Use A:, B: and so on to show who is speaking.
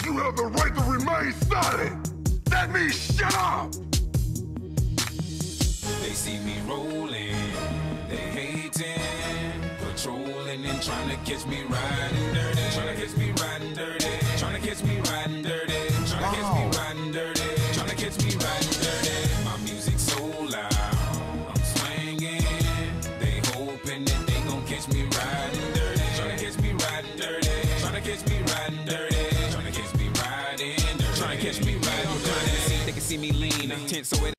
A: you have the right to remain silent. That means shut up!
B: They see me rolling, they hating, patrolling and trying to catch me riding dirty. Trying to catch me riding dirty. Trying to catch me riding dirty. Trying to catch me riding dirty. Trying to catch me riding dirty. My music's so loud, I'm swinging. They hoping that they gon' catch me riding dirty. Trying to catch me riding dirty. Trying to catch me riding dirty. Trying to catch me riding dirty. Trying to catch me riding dirty. They can see me lean, tense so it